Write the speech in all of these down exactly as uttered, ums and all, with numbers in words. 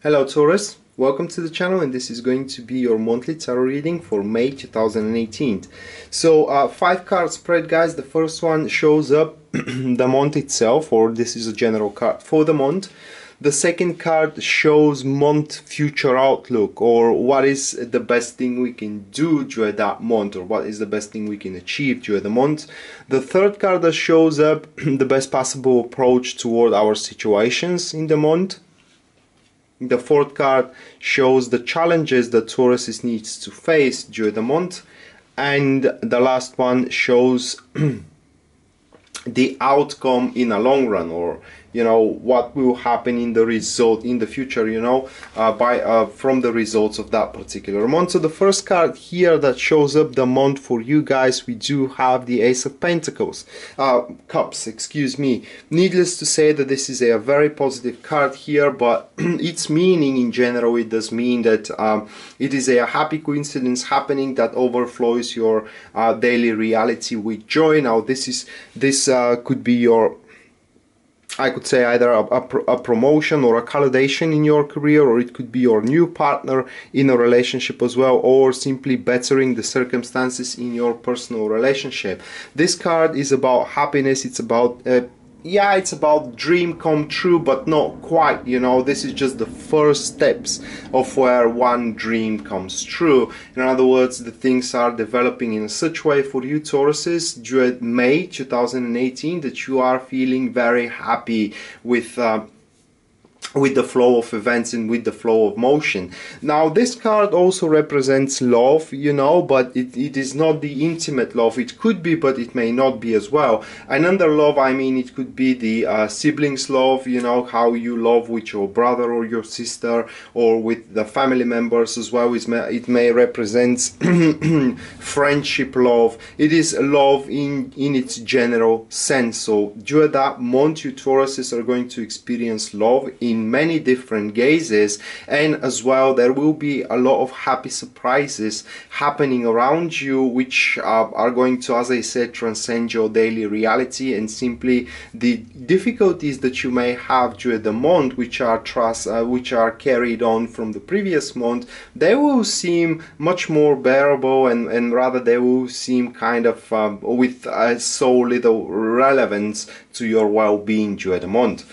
Hello Taurus, welcome to the channel, and this is going to be your monthly tarot reading for May two thousand eighteen. So uh, five card spread, guys. The first one shows up the month itself, or this is a general card for the month. The second card shows month future outlook, or what is the best thing we can do during that month, or what is the best thing we can achieve during the month. The third card that shows up the best possible approach toward our situations in the month. The fourth card shows the challenges that Taurus needs to face during the month, and the last one shows the outcome in a long run, or you know what will happen in the result in the future, you know uh, by uh, from the results of that particular month. So the first card here that shows up the month for you guys, we do have the Ace of Pentacles, uh, Cups, excuse me. Needless to say that this is a very positive card here, but its meaning in general, it does mean that um, it is a happy coincidence happening that overflows your uh, daily reality with joy. Now this is this uh, could be your, I could say, either a, a, a promotion or a validation in your career, or it could be your new partner in a relationship as well, or simply bettering the circumstances in your personal relationship. This card is about happiness. It's about uh, yeah, it's about dream come true, but not quite, you know. This is just the first steps of where one dream comes true. In other words, the things are developing in such way for you Tauruses during May two thousand eighteen that you are feeling very happy with uh, with the flow of events and with the flow of motion. Now this card also represents love, you know, but it, it is not the intimate love. It could be, but it may not be as well. And under love, I mean, it could be the uh, siblings love, you know, how you love with your brother or your sister, or with the family members as well. It may, it may represent friendship love. It is love in, in its general sense. So during that month, you Tauruses are going to experience love in many different gazes, and as well there will be a lot of happy surprises happening around you, which uh, are going to, as I said, transcend your daily reality, and simply the difficulties that you may have during the month, which are trust uh, which are carried on from the previous month, they will seem much more bearable, and, and rather they will seem kind of um, with uh, so little relevance to your well-being during the month.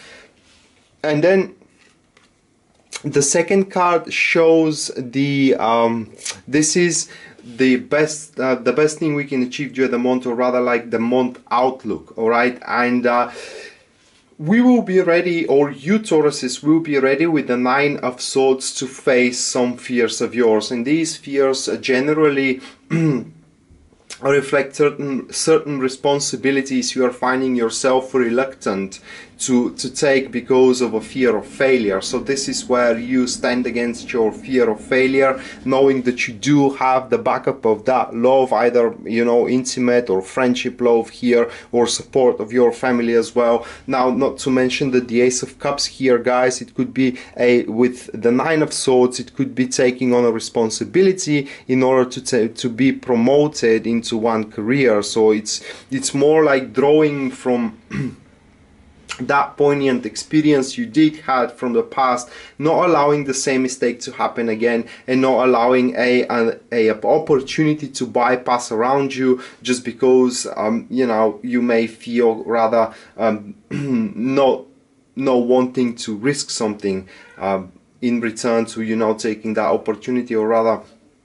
And then the second card shows the um, this is the best uh, the best thing we can achieve during the month, or rather like the month outlook. All right, and uh, we will be ready, or you Tauruses will be ready with the Nine of Swords to face some fears of yours, and these fears generally reflect certain certain responsibilities you are finding yourself reluctant to to take because of a fear of failure. So this is where you stand against your fear of failure, knowing that you do have the backup of that love, either, you know, intimate or friendship love here, or support of your family as well. Now, not to mention that the Ace of Cups here, guys, it could be a with the Nine of Swords, it could be taking on a responsibility in order to to be promoted into one career. So it's it's more like drawing from that poignant experience you did had from the past, not allowing the same mistake to happen again, and not allowing a a, a opportunity to bypass around you just because um you know you may feel rather um not not wanting to risk something um in return to, you know, taking that opportunity, or rather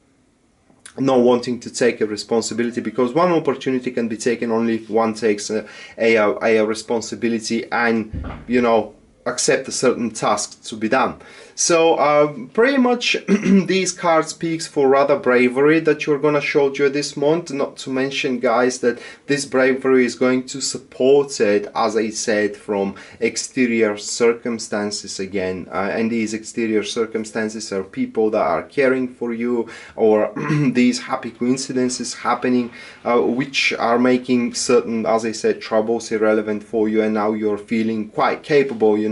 not wanting to take a responsibility, because one opportunity can be taken only if one takes a, a, a, a responsibility and, you know, accept a certain task to be done. So uh, pretty much these cards speaks for rather bravery that you're gonna show during this month. Not to mention, guys, that this bravery is going to support it, as I said, from exterior circumstances again, uh, and these exterior circumstances are people that are caring for you, or these happy coincidences happening uh, which are making certain, as I said, troubles irrelevant for you, and now you're feeling quite capable, you know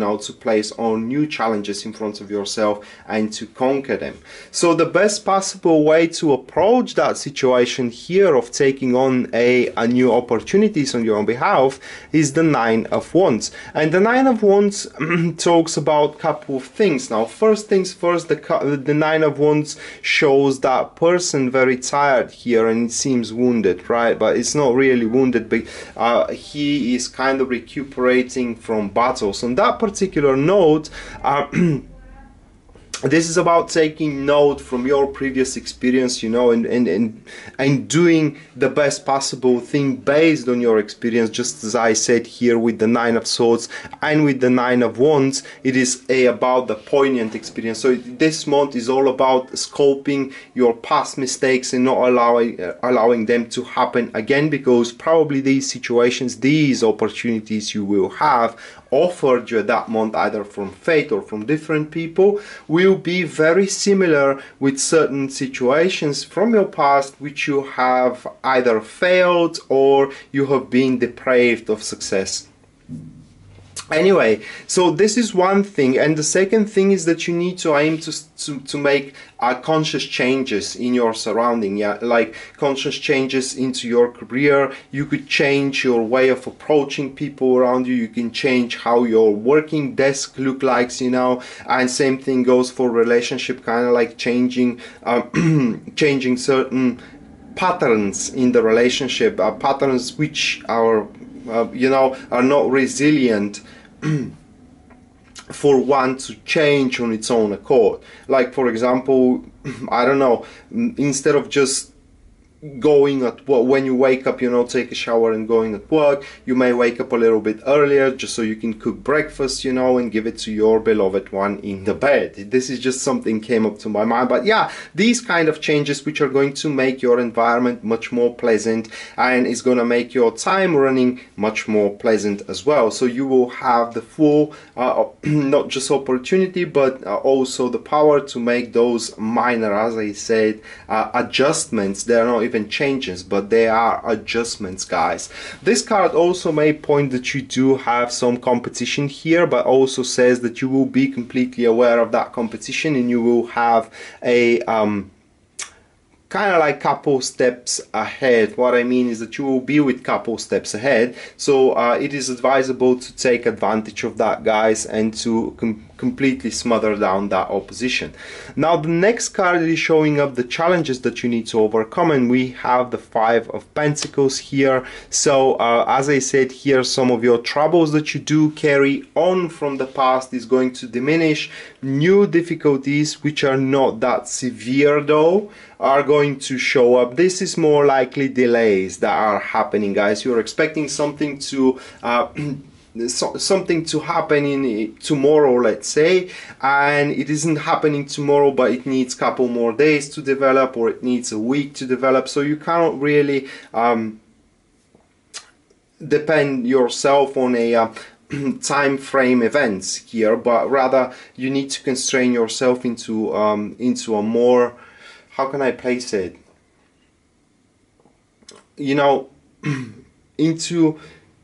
know, to place on new challenges in front of yourself and to conquer them. So the best possible way to approach that situation here of taking on a, a new opportunities on your own behalf is the Nine of Wands. And the Nine of Wands talks about a couple of things. Now, first things first, the, the Nine of Wands shows that person very tired here, and it seems wounded, right? But it's not really wounded, but uh, he is kind of recuperating from battles. On that particular note, uh, this is about taking note from your previous experience, you know, and, and, and, and doing the best possible thing based on your experience, just as I said here with the Nine of Swords and with the Nine of Wands. It is a, about the poignant experience. So this month is all about scoping your past mistakes and not allowing, uh, allowing them to happen again, because probably these situations, these opportunities you will have offered you that month, either from fate or from different people, will be very similar with certain situations from your past which you have either failed or you have been deprived of success. Anyway, so this is one thing, and the second thing is that you need to aim to to, to make uh, conscious changes in your surrounding, yeah, like conscious changes into your career. You could change your way of approaching people around you. You can change how your working desk look like, you know, and same thing goes for relationship, kind of like changing, uh, changing certain patterns in the relationship, uh, patterns which are, uh, you know, are not resilient for one to change on its own accord. Like, for example, I don't know, instead of just going at work, when you wake up, you know, take a shower and going at work, you may wake up a little bit earlier just so you can cook breakfast, you know, and give it to your beloved one in the bed. This is just something came up to my mind. But yeah, these kind of changes which are going to make your environment much more pleasant, and is going to make your time running much more pleasant as well. So you will have the full uh, not just opportunity, but uh, also the power to make those minor, as I said, uh, adjustments. They're not even changes, but they are adjustments, guys. This card also may point that you do have some competition here, but also says that you will be completely aware of that competition, and you will have a um kind of like couple steps ahead. What I mean is that you will be with couple steps ahead, so uh, it is advisable to take advantage of that, guys, and to com completely smother down that opposition. Now the next card is showing up the challenges that you need to overcome, and we have the Five of Pentacles here. So uh, as I said here, some of your troubles that you do carry on from the past is going to diminish. New difficulties, which are not that severe though, are going to show up. This is more likely delays that are happening, guys. You're expecting something to uh, So, something to happen in tomorrow, let's say, and it isn't happening tomorrow, but it needs a couple more days to develop, or it needs a week to develop. So you cannot really um, depend yourself on a uh, time frame events here, but rather you need to constrain yourself into um, into a more, how can I place it, you know, into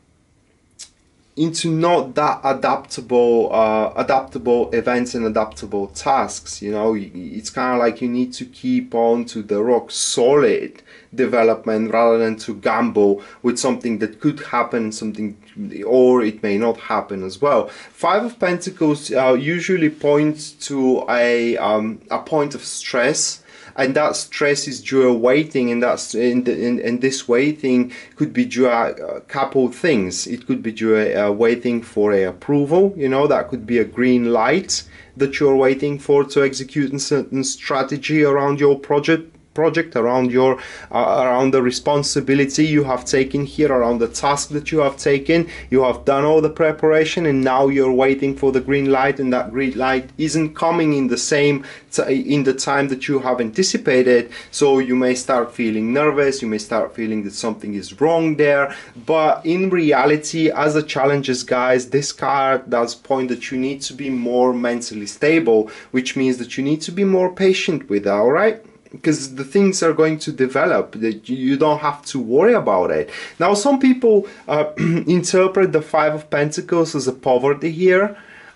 into not that adaptable uh, adaptable events and adaptable tasks. You know, it's kind of like you need to keep on to the rock solid development rather than to gamble with something that could happen, something, or it may not happen as well. Five of Pentacles uh, usually points to a um, a point of stress, and that stress is due to waiting, and that's in, the, in, in this waiting could be due to a couple things. It could be due to uh, waiting for a approval, you know, that could be a green light that you're waiting for to execute a certain strategy around your project project around your uh, around the responsibility you have taken here, around the task that you have taken. You have done all the preparation, and now you're waiting for the green light, and that green light isn't coming in the same in the time that you have anticipated. So you may start feeling nervous, you may start feeling that something is wrong there, but in reality, as the challenges, guys, this card does point that you need to be more mentally stable, which means that you need to be more patient with it, all right? Because the things are going to develop, that you don't have to worry about it. Now, some people uh, interpret the Five of Pentacles as a poverty here,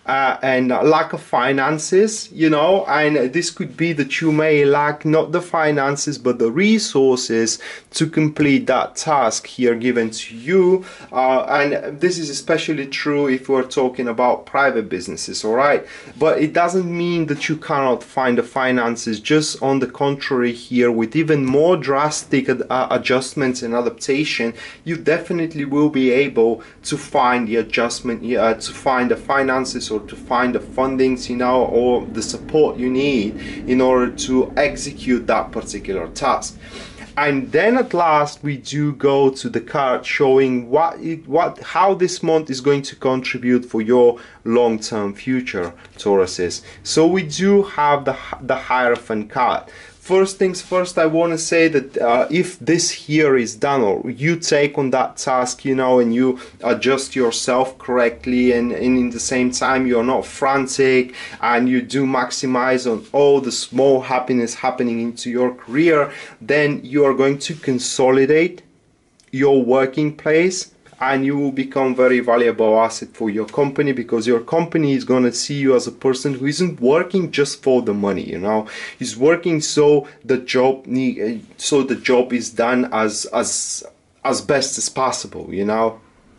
uh, and lack of finances, you know, and this could be that you may lack not the finances but the resources to complete that task here given to you, uh, and this is especially true if we're talking about private businesses, all right? But it doesn't mean that you cannot find the finances. Just on the contrary, here with even more drastic uh, adjustments and adaptation, you definitely will be able to find the adjustment, uh, to find the finances, or to find the fundings, you know, or the support you need in order to execute that particular task. And then at last we do go to the card showing what it, what how this month is going to contribute for your long-term future, Tauruses. So we do have the the Hierophant card. First things first, I want to say that uh, if this here is done, or you take on that task, you know, and you adjust yourself correctly, and, and in the same time you're not frantic, and you do maximize on all the small happiness happening into your career, then you are going to consolidate your working place, and you will become very valuable asset for your company, because your company is going to see you as a person who isn't working just for the money, you know, he's working so the job need, so the job is done as as as best as possible, you know.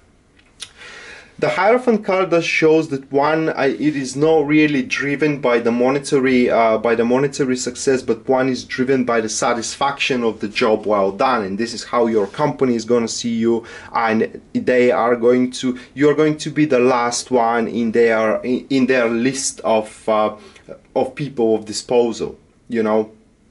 The Hierophant card does shows that one, I, it is not really driven by the monetary uh, by the monetary success, but one is driven by the satisfaction of the job well done, and this is how your company is going to see you, and they are going to you are going to be the last one in their in, in their list of uh, of people of disposal, you know.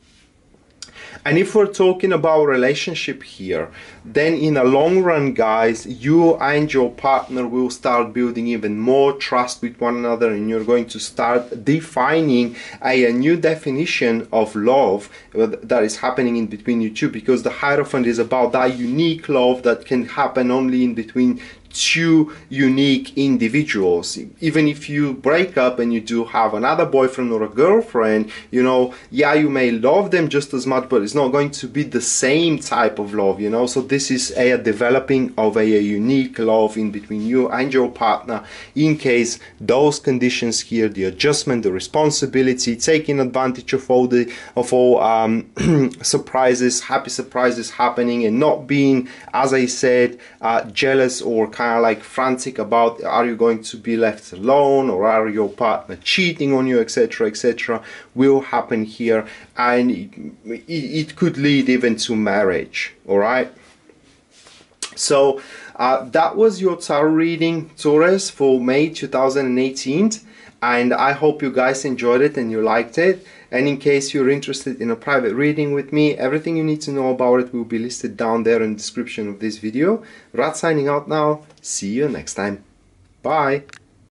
And if we're talking about relationship here, then in the long run, guys, you and your partner will start building even more trust with one another, and you're going to start defining a, a new definition of love that is happening in between you two, because the Hierophant is about that unique love that can happen only in between two unique individuals. Even if you break up and you do have another boyfriend or a girlfriend, you know, yeah, you may love them just as much, but it's not going to be the same type of love, you know. So this is a developing of a, a unique love in between you and your partner, in case those conditions here, the adjustment, the responsibility, taking advantage of all the of all um, surprises, happy surprises happening, and not being, as I said, uh, jealous or kind of like frantic about, are you going to be left alone, or are your partner cheating on you, etc, etc, will happen here, and it, it could lead even to marriage. All right, so uh, that was your tarot reading, Taurus, for May two thousand eighteen, and I hope you guys enjoyed it and you liked it. And in case you're interested in a private reading with me, everything you need to know about it will be listed down there in the description of this video. Rad signing out now. See you next time. Bye.